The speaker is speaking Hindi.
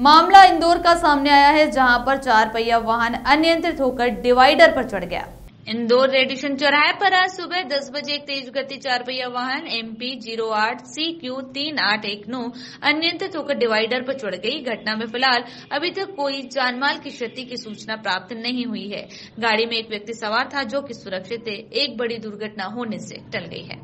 मामला इंदौर का सामने आया है, जहां पर 4 पहिया वाहन अनियंत्रित होकर डिवाइडर पर चढ़ गया। इंदौर रेडिशन चौराहे पर आज सुबह 10 बजे एक तेज गति 4 पहिया वाहन MP 08CQ3819 अनियंत्रित होकर डिवाइडर पर चढ़ गई। घटना में फिलहाल अभी तक कोई जानमाल की क्षति की सूचना प्राप्त नहीं हुई है। गाड़ी में एक व्यक्ति सवार था जो कि सुरक्षित थे। एक बड़ी दुर्घटना होने से टल गई है।